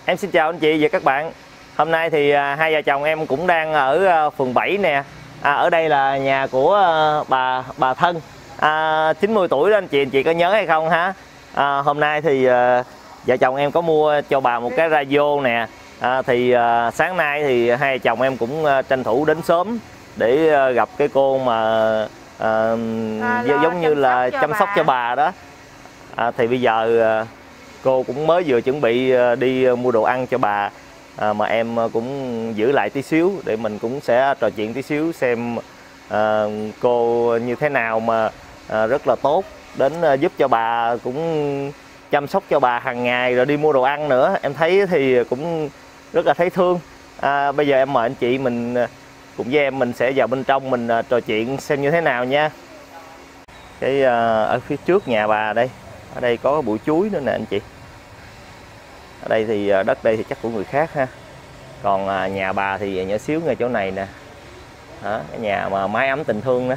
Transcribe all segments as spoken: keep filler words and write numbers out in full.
Em xin chào anh chị và các bạn. Hôm nay thì à, hai vợ chồng em cũng đang ở à, phường bảy nè. À, ở đây là nhà của à, bà bà Thân, à, chín mươi tuổi đó anh chị, anh chị có nhớ hay không ha? À, hôm nay thì à, vợ chồng em có mua cho bà một cái radio nè. À, thì à, sáng nay thì hai vợ chồng em cũng à, tranh thủ đến sớm để à, gặp cái cô mà à, à, giống như là chăm sóc cho bà đó. À, thì bây giờ à, cô cũng mới vừa chuẩn bị đi mua đồ ăn cho bà, à, mà em cũng giữ lại tí xíu để mình cũng sẽ trò chuyện tí xíu xem à, cô như thế nào mà à, rất là tốt, đến à, giúp cho bà, cũng chăm sóc cho bà hàng ngày rồi đi mua đồ ăn nữa. Em thấy thì cũng rất là thấy thương. À, bây giờ em mời anh chị mình cùng với em mình sẽ vào bên trong mình à, trò chuyện xem như thế nào nha. Cái à, ở phía trước nhà bà đây, ở đây có bụi chuối nữa nè anh chị. Ở đây thì đất đây thì chắc của người khác ha. Còn à, nhà bà thì nhỏ xíu ngay chỗ này nè. Đó, cái nhà mà mái ấm tình thương đó.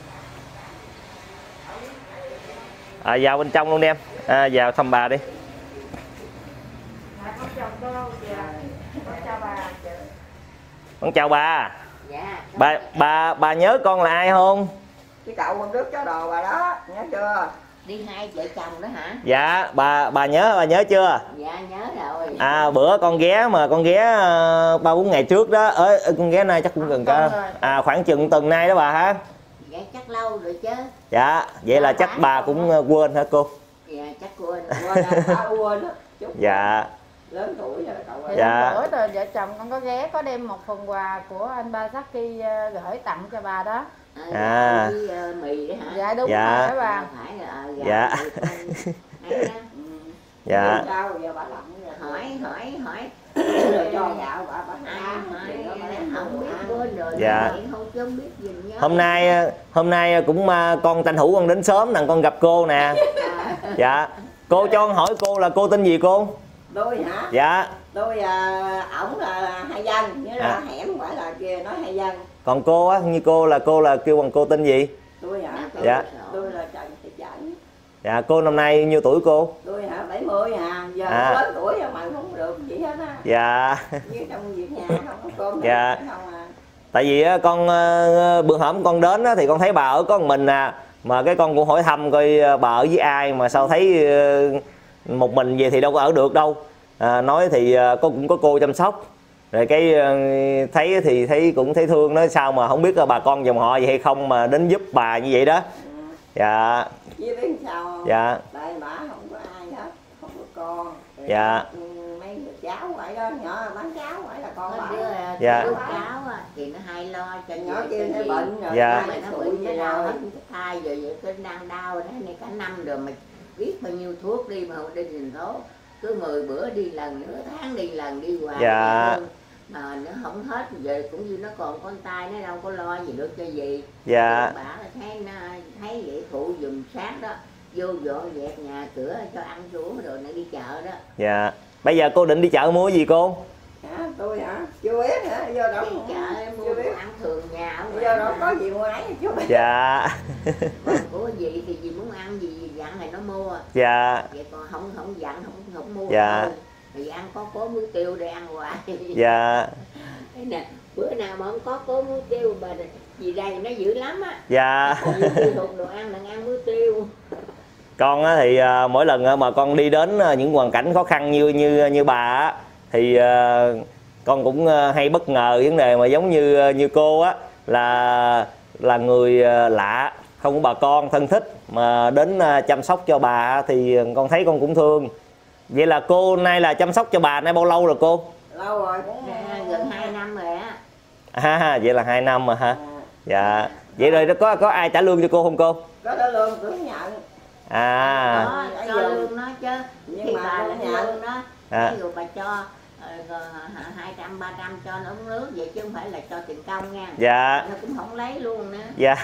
À, vào bên trong luôn đi em. À, vào thăm bà đi. Con chào bà. Dạ. Bà bà bà nhớ con là ai không? Cái cậu hôm trước cháu đồ bà đó, nhớ chưa? Đi hai vợ chồng đó hả? Dạ, bà bà nhớ bà nhớ chưa? Dạ nhớ rồi. À, bữa con ghé mà con ghé ba bốn ngày trước đó, ơi con ghé nay chắc cũng gần cả à khoảng chừng tuần nay đó bà hả? Dạ chắc lâu rồi chứ. Dạ, vậy là chắc bà cũng quên hả cô? Dạ chắc quên, quên đã quên đó. Dạ. Lớn tuổi rồi cậu ơi. Dạ. Bữa rồi vợ chồng con có ghé, có đem một phần quà của anh ba Saki gửi tặng cho bà đó. À. Với uh, mì đó hả? Dạ đúng dạ. rồi đó bà. Phải là uh, dạ. Dạ. Hỏi hỏi hỏi rồi cho gạo bà bà không biết quên rồi. Dạ. Không biết gì nhớ. Hôm nay hôm nay cũng con tranh thủ con đến sớm nè, con gặp cô nè. Dạ. Cô cho con hỏi cô là cô tên gì cô? Tôi hả? Dạ. Tôi uh, ổng là Hai Dân, nhớ là à. Hẻm không phải là kia nói Hai Dân. Còn cô á, như cô là cô là kêu bằng cô tên gì? Tôi hả? Tôi, dạ. Tôi là Trần Thị Chẩn. Dạ, cô năm nay nhiêu tuổi cô? Tôi hả? bảy mươi à, giờ à. lớn tuổi rồi mà không được gì hết á. Dạ. Như trong việc nhà không có cơm dạ. không à. Tại vì con bữa hổm con đến thì con thấy bà ở có một mình à, mà cái con cũng hỏi thăm coi bà ở với ai mà sao thấy một mình về thì đâu có ở được đâu. À, nói thì có cũng có cô chăm sóc. Rồi cái thấy thì thấy cũng thấy thương, nói sao mà không biết là bà con dòng họ gì hay không mà đến giúp bà như vậy đó. Dạ. Chứ biết sao không? Dạ. Tại bà không có ai hết, không có con. Rồi dạ. Mấy người cháu vậy đó, nhỏ bán cháu vậy là con bà. Dạ. Đứa cháu thì nó hay lo cho nhỏ kia nó bệnh rồi. Dạ. Mà nó bệnh cái nào hết cái thai rồi vậy cái đang đau đó này cả năm rồi mà biết bao nhiêu thuốc đi mà không đi thành phố. Cứ mười bữa đi lần, nửa tháng đi lần đi hoài. Dạ. Mà nó không hết về cũng như nó còn con tay, nó đâu có lo gì được cho gì. Dạ. Bà thấy nó thấy vậy phụ dùm sáng đó, vô dọn dẹp nhà cửa cho ăn uống rồi nó đi chợ đó. Dạ. Bây giờ cô định đi chợ mua gì cô? Hả? Tôi hả? Chưa biết hả? Do đó đi chợ mua biết ăn thường nhà không? Do đó có gì mua ấy chứ biết. Dạ. Còn của gì thì gì muốn ăn gì, gì dặn thì nó mua. Dạ. Vậy còn không không dặn không không mua. Dạ. Thôi. Thì ăn có cố muối tiêu để ăn hoài. Dạ. Thế nè, bữa nào mà không có cố muối tiêu mà gì đây nó dữ lắm á. Dạ. Tiêu thụ đồ ăn là ăn muối tiêu. Con thì uh, mỗi lần mà con đi đến những hoàn cảnh khó khăn như như như bà á, thì uh, con cũng uh, hay bất ngờ vấn đề mà giống như như cô á, là là người uh, lạ, không có bà con thân thích mà đến uh, chăm sóc cho bà thì con thấy con cũng thương. Vậy là cô nay là chăm sóc cho bà nay bao lâu rồi cô? Lâu rồi, gần hai năm rồi á. À, vậy là hai năm mà hả? À. Dạ. Vậy rồi có có ai trả lương cho cô không cô? Có trả lương tôi nhận. À. Có cho lương nó chứ. Nhưng mà bà là nhận đó. À. Ví dụ bà cho hai trăm ba trăm cho nó uống nước vậy chứ không phải là cho tiền công nha. Dạ. Nó cũng không lấy luôn nữa. Dạ.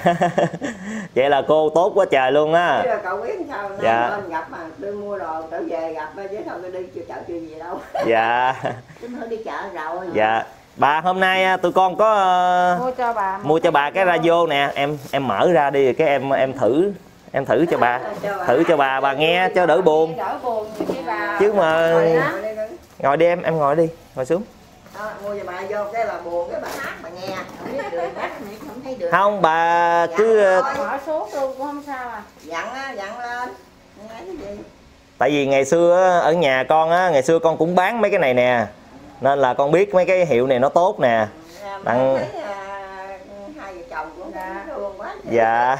Vậy là cô tốt quá trời luôn á. Chứ là cậu biết sao nó dạ. lên gặp mà tôi mua đồ trở về gặp chứ thôi tôi đi chưa chợ chưa gì đâu. Dạ. Tôi mới đi chợ rồi. Dạ. Bà hôm nay tụi con có uh, mua cho bà mua cho bà cái radio nè, em em mở ra đi cái em em thử em thử cho bà, thử cho bà bà nghe cho đỡ buồn. Đỡ buồn chứ bà. Chứ mà Ngồi đi em, em ngồi đi, ngồi xuống. Đó, mua cho bà vô cái bà buồn cái bà hát bà nghe. Không biết được hát nữa, không thấy được. Không, bà cứ Mở xuống luôn cũng không sao à. Dặn á, dặn lên. Nghe cái gì? tại vì ngày xưa á, ở nhà con á, ngày xưa con cũng bán mấy cái này nè. Nên là con biết mấy cái hiệu này nó tốt nè. Đặng... Thấy, à, hai vợ chồng cũng dạ. thương quá. Dạ.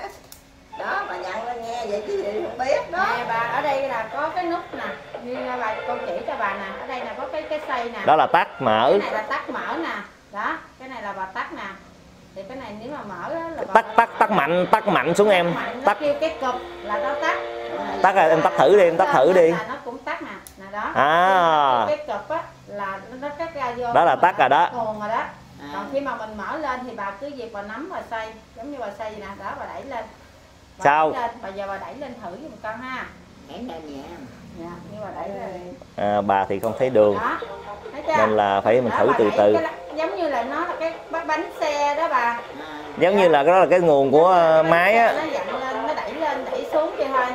Đó, bà dặn lên nghe vậy chứ gì không biết đó. Nè bà, ở đây là có cái nút nè, như bà con chỉ cho bà nè, ở đây là có cái cái xay nè. Đó là tắt mở. Cái này là tắt mở nè. Đó, cái này là bà tắt nè. Thì cái này nếu mà mở á là bà Tắt tắt tắt mạnh, tắt mạnh xuống em. mạnh, Tắt. kêu cái cụp là nó tắt. Tắt rồi em tắt thử đi, em tắt thử đi. Là nó cũng tắt nè, nè đó. À. Cái cụp á là nó cắt ra vô. Đó là tắt rồi đó. Nguồn rồi đó. À. Còn khi mà mình mở lên thì bà cứ việc bà nắm và xay, giống như bà xay vậy nè, đó bà đẩy lên. Bà Sao? đẩy lên, bà giờ bà đẩy lên thử giùm con ha. Đẩy lên nhẹ. Dạ, như bà đẩy lên. À, bà thì không thấy đường. Đó. Thấy chưa? Nên là phải mình Đó, thử bà từ đẩy từ. cái lá- giống như là nó là cái bánh bánh xe đó bà. À. Giống như là cái đó là cái nguồn của uh, máy á. Nó dặn lên, nó đẩy lên, đẩy xuống vậy thôi.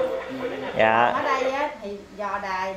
Dạ. Ở đây á thì dò đài.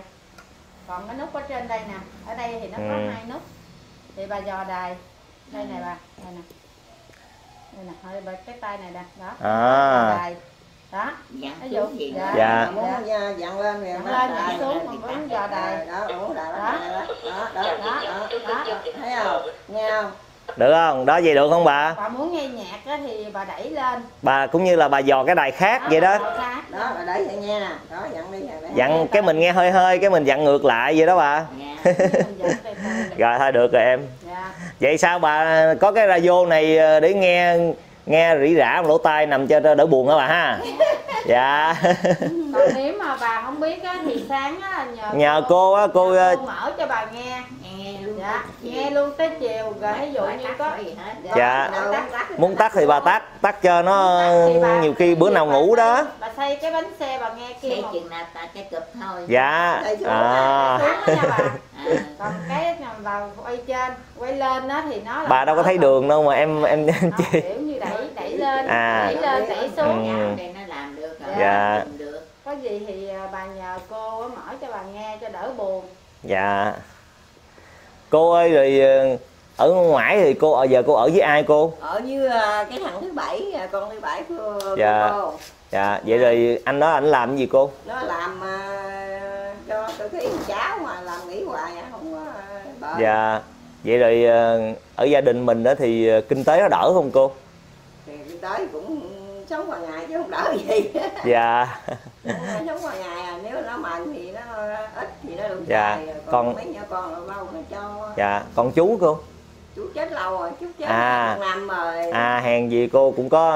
Còn cái nút ở trên đây nè, ở đây thì nó có Ừ. hai nút. Thì bà dò đài. Đây này bà, đây nè. Đây nè, hơi bà cái tay này nè, đó. À. Dò đài. Đó. Dặn Ví xuống dụ gì dạ. đó. Dạ. Muốn dặn lên rồi Dặn má lên, đài dặn xuống, thì còn tắt. vẫn dò đài. Đó, ủ đài Đó. đó. Đó, đó, đó, đó, đó. Thấy không? Nghe không? Được không? Đó vậy được không bà? Bà muốn nghe nhạc á thì bà đẩy lên. Bà cũng như là bà dò cái đài khác vậy đó. bà khác. Đó, bà đẩy vậy nghe nè. Đó, dặn đi. Dặn, Dặn cái mình nghe hơi hơi, cái mình dặn ngược lại vậy đó bà. Nghe. Mình dặn từ từ. Rồi thôi được rồi em. Dạ. Vậy sao bà có cái radio này để nghe nghe rỉ rả lỗ tai nằm cho đỡ buồn hả bà ha? Dạ. Còn nếu mà bà không biết á thì sáng á nhờ, Nhờ cô á, cô nhờ cô mở cho bà nghe. Nghe luôn. Dạ, nghe luôn tới chiều rồi ví dụ như có gì hết. Dạ. Đâu tắt, tắt. Muốn tắt thì bà tắt, tắt cho nó thì bà- nhiều khi bữa nào ngủ đó. Bà xây cái bánh xe bà nghe kêu Xe một chừng nào ta cái cụp thôi. Dạ. xuống À. đó nha bà. À. Còn cái nào bà quay trên, quay lên đó thì nó là Bà đâu có thấy đường đâu mà em em em nó chị. kiểu như đẩy đẩy lên, À. đẩy lên, đẩy xuống. Ừ. Đây nó làm được rồi. Dạ. Làm được. Có gì thì à, bà nhờ cô á mở cho bà nghe cho đỡ buồn. Dạ. Cô ơi rồi ở ngoài thì cô giờ cô ở với ai cô? Ở với uh, cái thằng thứ bảy, con thứ bảy của, của Dạ. cô. Dạ, vậy rồi anh đó anh làm cái gì cô? Nó làm uh, cho tôi thấy cháu mà làm nghỉ hoài không có uh, bợ. Dạ. Vậy rồi ở gia đình mình đó thì kinh tế nó đỡ không cô? Thì tới cũng sống qua ngày chứ không đỡ gì. Dạ. Sống qua ngày à, nếu nó mạnh thì nó ít thì nó được Dạ. dài, còn Con- mấy nhỏ con lâu lâu nó cho. Dạ, còn chú cô? Chú chết lâu rồi, chú chết À. một năm rồi. À hèn gì cô cũng có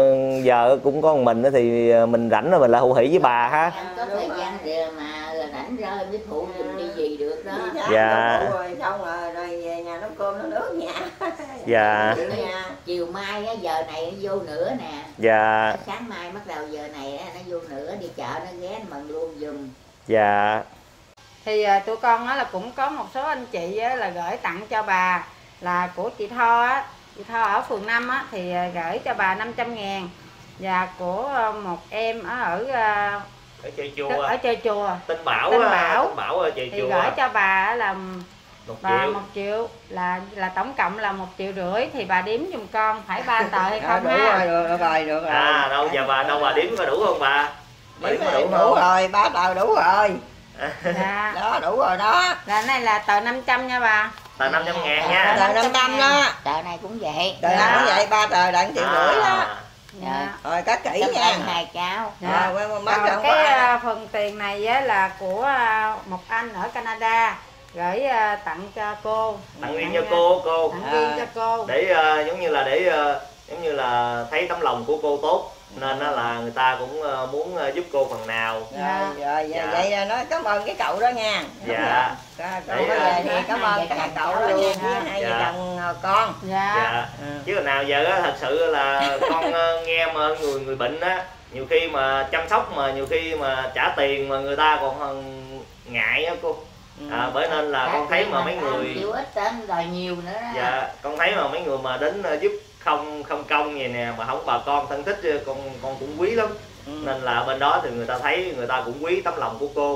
giờ cũng có một mình đó thì mình rảnh rồi mình lại hữu hỉ với bà ha. Em có thời gian để mà rảnh rơi với phụ giùm đi gì được đó. Dạ. Rồi xong rồi, rồi về nhà nấu cơm nấu nước nhà. Dạ. Nhà. Chiều mai á, giờ này nó vô nữa nè. Dạ. Sáng mai bắt đầu giờ này á, nó vô nữa, đi chợ nó ghé nó mần luôn giùm. Dạ. Thì à, tụi con á là cũng có một số anh chị á, là gửi tặng cho bà là của chị Tho á, chị Tho ở phường năm á thì à, gửi cho bà năm trăm ngàn, và của à, một em ở ở à, Ở chơi chùa. ở chơi chùa Tinh Bảo. Tinh Bảo. Tinh Bảo ở chơi thì chùa. gửi cho bà á là một bà triệu. một triệu là là tổng cộng là một triệu rưỡi, thì bà đếm giùm con phải ba tờ hay không Đủ ha? rồi, được rồi, được rồi. À đâu giờ bà đâu bà đếm có đủ không bà? Bà đếm có đủ đủ không? rồi, ba tờ đủ rồi. Dạ. Đó, đủ rồi đó. Là này là tờ năm trăm nha bà. Tờ năm trăm ngàn nha. Tờ năm trăm đó. Tờ này cũng vậy. Tờ nào cũng vậy, ba tờ đặng triệu rưỡi đó. À. Dạ. Rồi cắt kỹ Cảm nha. ơn hai cháu. Dạ. Rồi, quên- bắt Còn đầu cái qua. à, phần tiền này á, là của à, một anh ở Canada gửi à, tặng cho cô. Tặng nguyên cho cô cô. Tặng riêng cho cô. Để uh, giống như là để uh, giống như là thấy tấm lòng của cô tốt nên đó là người ta cũng uh, muốn uh, giúp cô phần nào. Rồi, rồi, Dạ. vậy, vậy nói cảm ơn cái cậu đó nha. Dạ. Cậu Để, có về thì uh, cảm hai ơn vợ cả chồng cậu cháu đó luôn. nha, với hai vợ Dạ. chồng con. Dạ. Dạ. Ừ. Chứ hồi nào giờ á thật sự là con uh, nghe mà người người bệnh á, nhiều khi mà chăm sóc mà nhiều khi mà trả tiền mà người ta còn uh, ngại á cô. À, bởi nên là con thấy mà mấy người chịu ít tên đòi nhiều nữa đó. dạ con thấy mà mấy người mà đến uh, giúp không không công vậy nè mà không bà con thân thích con con cũng quý lắm. Ừ. Nên là bên đó thì người ta thấy người ta cũng quý tấm lòng của cô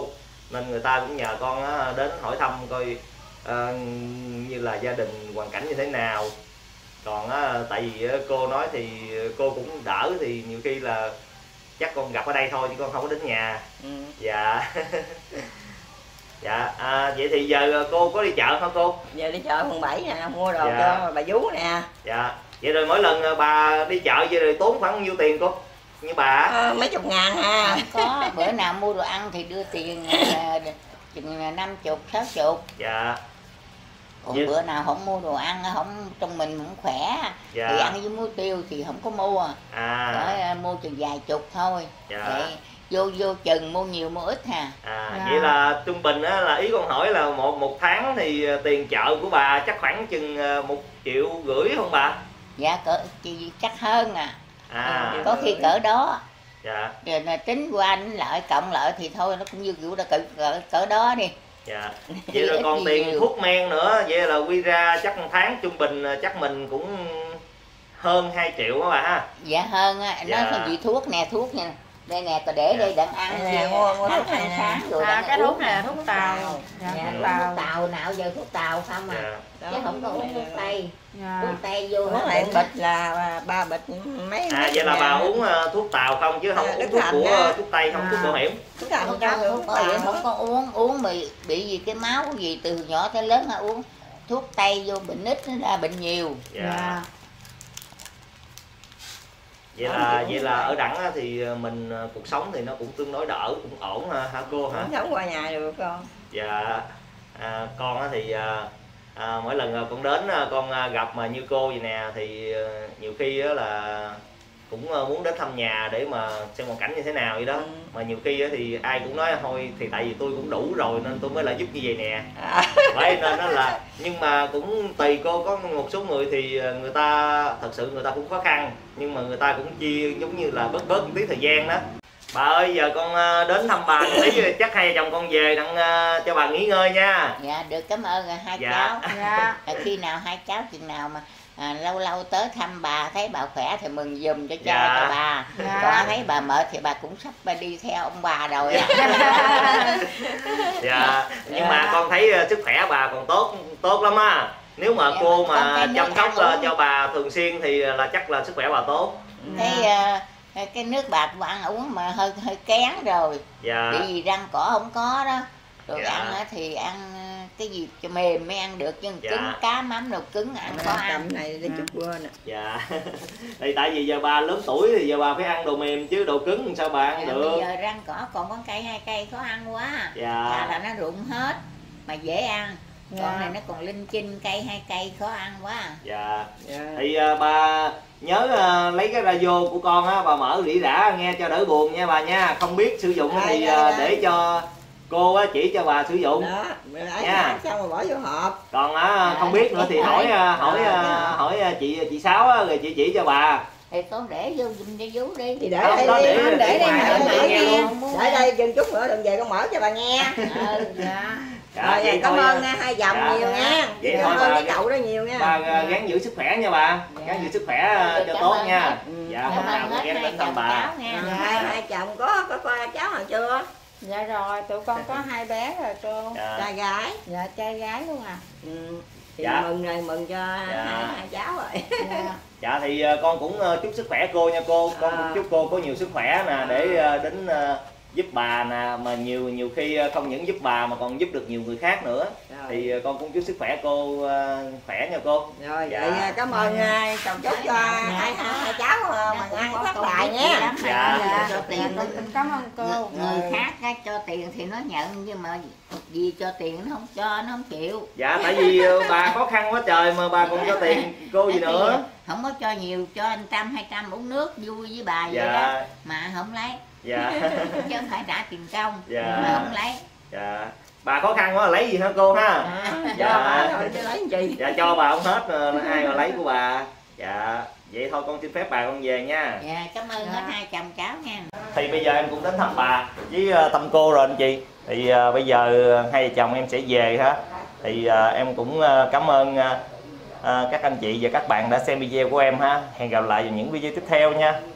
nên người ta cũng nhờ con á, đến hỏi thăm coi à, như là gia đình hoàn cảnh như thế nào. Còn á, tại vì cô nói thì cô cũng đỡ, thì nhiều khi là chắc con gặp ở đây thôi chứ con không có đến nhà. Ừ. Dạ. Dạ, à, vậy thì giờ cô có đi chợ hả cô? Giờ đi chợ Phường bảy nè, mua đồ Dạ. cho bà vú nè. Dạ, vậy rồi mỗi lần bà đi chợ vậy rồi tốn khoảng bao nhiêu tiền cô? Như bà á? À, mấy chục ngàn ha. Không có, bữa nào mua đồ ăn thì đưa tiền à, chừng là năm chục, sáu chục. Dạ. Còn Vậy- bữa nào không mua đồ ăn, không trong mình không khỏe Dạ. thì ăn với muối tiêu thì không có mua. À. Để, à, mua chừng vài chục thôi. Dạ. Để vô vô chừng mua nhiều mua ít ha. À, Dạ. vậy là trung bình á, là ý con hỏi là một một tháng thì tiền chợ của bà chắc khoảng chừng một triệu rưỡi không bà? Dạ cỡ chỉ chắc hơn à. À. Ừ, có khi cỡ đó. Dạ. Rồi là tính qua tính lại cộng lại thì thôi nó cũng như kiểu là cỡ, cỡ, cỡ đó đi. Dạ. Vậy rồi Ít còn gì tiền nhiều. thuốc men nữa, vậy là quy ra chắc một tháng trung bình chắc mình cũng hơn hai triệu á bà ha. Dạ hơn á, nó Dạ. là gì thuốc nè, thuốc nha. Đây nè, tôi để đây đặng ăn Đây nè, về, mua- mua ăn thuốc này ăn nè. sáng rồi À, đặng cái uống thuốc này là thuốc tàu. Dạ, Dạ, thuốc thuốc tàu. tàu nào giờ thuốc tàu không à. Dạ. Chứ không có uống thuốc tây. Dạ. Thuốc tây vô Thuốc hết này bệnh. bịch là ba bịch mấy. À mấy vậy là chục bà ngàn. uống uh, thuốc tàu không chứ không À, uống Đức thuốc Thành của á. thuốc tây, không À. thuốc bảo hiểm. Thuốc tàu Không không có có thuốc thuốc bảo hiểm, tàu. không có uống, uống bị bị gì cái máu gì từ nhỏ tới lớn hả uống. Thuốc tây vô bệnh ít nó ra bệnh nhiều. Dạ. Dạ. Vậy là vậy là ở Đẳng á, thì mình cuộc sống thì nó cũng tương đối đỡ, cũng ổn ha, hả cô hả? Không sống qua nhà được con. Dạ. À, con á thì à, à, mỗi lần con đến con gặp mà như cô vậy nè thì à, nhiều khi á là cũng muốn đến thăm nhà để mà xem hoàn cảnh như thế nào vậy đó. Ừ. Mà nhiều khi á thì ai cũng nói thôi thì tại vì tôi cũng đủ rồi nên tôi mới lại giúp như vậy nè. À. Vậy nên nó là, nhưng mà cũng tùy cô, có một số người thì người ta thật sự người ta cũng khó khăn nhưng mà người ta cũng chia giống như là bớt bớt một tí thời gian đó. Bà ơi, giờ con đến thăm bà tí chắc hai vợ chồng con về đặng cho bà nghỉ ngơi nha. Dạ được, cảm ơn hai Dạ. cháu. Dạ. À, khi nào hai cháu chừng nào mà à, lâu lâu tới thăm bà thấy bà khỏe thì mừng giùm cho cha Dạ. cho bà. Dạ. Còn thấy bà mệt thì bà cũng sắp bà đi theo ông bà rồi á. Dạ. Nhưng Dạ. mà con thấy sức khỏe bà còn tốt tốt lắm á. Nếu mà Dạ, cô con mà cái nước chăm sóc ăn uống. cho bà thường xuyên thì là chắc là sức khỏe bà tốt. Thấy à, cái nước bạc bà ăn uống mà hơi hơi kén rồi. Dạ. Bị gì răng cỏ không có đó. Rồi Dạ. ăn á thì ăn à, cái gì cho mềm mới ăn được chứ Dạ. cứng cá mắm đồ cứng ăn khó ăn. Cầm này để chút quên nè. Dạ. Thì tại vì giờ bà lớn tuổi thì giờ bà phải ăn đồ mềm chứ đồ cứng sao bà ăn Dạ, được. bây giờ răng cỏ còn có cây hai cây khó ăn quá. Dạ. Thà là nó rụng hết mà dễ ăn. Dạ. Con này nó còn linh chinh cây hai cây khó ăn quá. Dạ. Dạ. Thì à, bà nhớ à, lấy cái radio của con á, bà mở rỉ rả nghe cho đỡ buồn nha bà nha. Không biết sử dụng Đây, thì đây, à, đây. để cho cô á, chỉ cho bà sử dụng. Đó, mình lấy Nha. xong rồi bỏ vô hộp. Còn á, không biết nữa thì hỏi à, hỏi à, hỏi à, chị chị Sáu á, rồi chị chỉ cho bà. Thì con để vô giùm cho vú đi. Thì để Không, đây đó đi, để- để, để đây ngoài mở đó mở để nghe nghe. luôn. Để đây chừng chút nữa đừng về con mở cho bà nghe. Ừ. Dạ. Dạ, Rồi vậy cảm thôi, ơn à, nha, hai dòng dạ. nhiều nha. Vậy Cảm thôi ơn bà- cái cậu đó nhiều nha. bà à, gắng giữ sức khỏe nha bà. Dạ. Gắng giữ sức khỏe à, cho Cảm tốt ơn nha. hết. Ừ. Dạ, Cảm hôm nào ơn cũng hết ghé hai đến thăm chồng bà. cháu nha. Dạ, hai, hai chồng có có coi cháu nào chưa? Dạ rồi, tụi con có hai bé rồi cô. Dạ. Trai gái. Dạ, trai gái luôn à. Ừ. Thì Dạ. mừng rồi, mừng cho Dạ. hai, hai cháu rồi. Dạ. Dạ thì à, con cũng à, chúc sức khỏe cô nha cô. Con À. cũng chúc cô có nhiều sức khỏe nè để à, đến à, giúp bà nè, mà nhiều nhiều khi à, không những giúp bà mà còn giúp được nhiều người khác nữa. Rồi. Thì à, con cũng chúc sức khỏe cô à, khỏe nha cô. Rồi, Dạ. vậy à, cảm ơn à, chồng chúc cho hai, hai, hai cháu à, mà ăn phát tài nha. Dạ. Dạ. Cho tiền Dạ, nó- cảm ơn cô. Người khác á, cho tiền thì nó nhận nhưng mà gì cho tiền nó không cho nó không chịu. Dạ tại vì à, bà khó khăn quá trời mà bà còn cho tiền cô gì nữa. Không có cho nhiều, cho anh trăm hai trăm uống nước vui với bà vậy đó Dạ. mà không lấy. Dạ. Chứ không phải trả tiền công Dạ. mà không lấy. Dạ. Bà khó khăn quá lấy gì hả cô ha? À, Dạ. cho bà thôi chứ lấy gì. Dạ cho bà không hết à, ai mà lấy của bà. Dạ. Vậy thôi con xin phép bà con về nha. Dạ cảm ơn Dạ. hết hai chồng cháu nha. Thì bây giờ em cũng đến thăm bà với uh, thăm cô rồi anh chị. Thì uh, bây giờ uh, hai vợ chồng em sẽ về ha. Thì uh, em cũng uh, cảm ơn uh, uh, các anh chị và các bạn đã xem video của em ha. Hẹn gặp lại vào những video tiếp theo nha.